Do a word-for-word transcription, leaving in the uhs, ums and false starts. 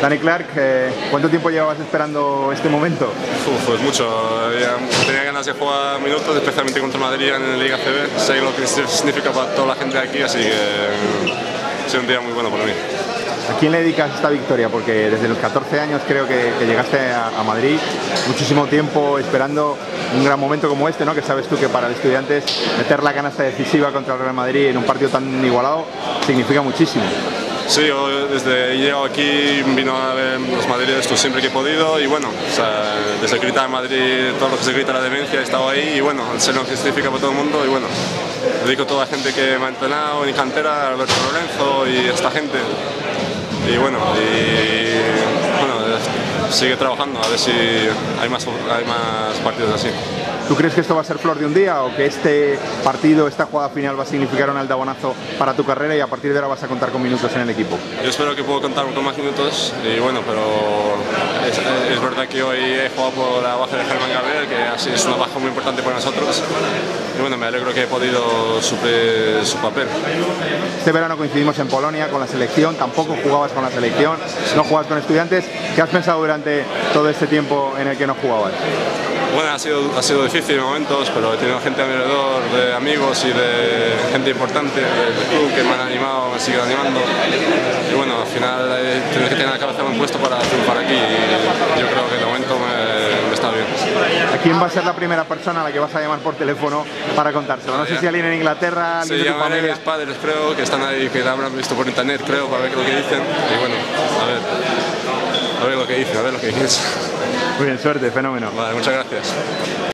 Danny Clark, eh, ¿cuánto tiempo llevabas esperando este momento? Uf, pues mucho. Ya tenía ganas de jugar minutos, especialmente contra Madrid en la Liga A C B. Sé lo que significa para toda la gente de aquí, así que ha sido un día muy bueno para mí. ¿A quién le dedicas esta victoria? Porque desde los catorce años creo que, que llegaste a, a Madrid, muchísimo tiempo esperando un gran momento como este, ¿no? Que sabes tú que para el Estudiantes meter la canasta decisiva contra el Real Madrid en un partido tan igualado significa muchísimo. Sí, yo desde llego aquí vino a ver los madrileños siempre que he podido y bueno, o sea, desde gritar en Madrid, todo lo que se grita la demencia, he estado ahí y bueno, sé lo que significa para todo el mundo y bueno, dedico a toda la gente que me ha entrenado en mi cantera, a Alberto Lorenzo y a esta gente. Y bueno, y, bueno, sigue trabajando a ver si hay más, hay más partidos así. ¿Tú crees que esto va a ser flor de un día o que este partido, esta jugada final va a significar un aldabonazo para tu carrera y a partir de ahora vas a contar con minutos en el equipo? Yo espero que pueda contar con más minutos y bueno, pero es, es verdad que hoy he jugado por la baja de Germán Gabriel, que así es una baja muy importante para nosotros y bueno, me alegro que he podido suplir su papel. Este verano coincidimos en Polonia con la selección, tampoco jugabas con la selección, no jugabas con Estudiantes. ¿Qué has pensado durante todo este tiempo en el que no jugabas? Bueno, ha sido, ha sido difícil en momentos, pero he tenido gente a mi alrededor, de amigos y de gente importante del club que me han animado, me siguen animando. Y bueno, al final he tenido que tener la cabeza bien puesto para triunfar aquí y yo creo que de momento me, me está bien. ¿A quién va a ser la primera persona a la que vas a llamar por teléfono para contárselo? No sé si alguien en Inglaterra, alguien sí, de tu familia. A mis padres creo, que están ahí, que la habrán visto por internet creo, para ver lo que dicen. Y bueno, a ver, a ver lo que dicen, a ver lo que dicen. Muy bien, suerte, fenómeno. Vale, muchas gracias.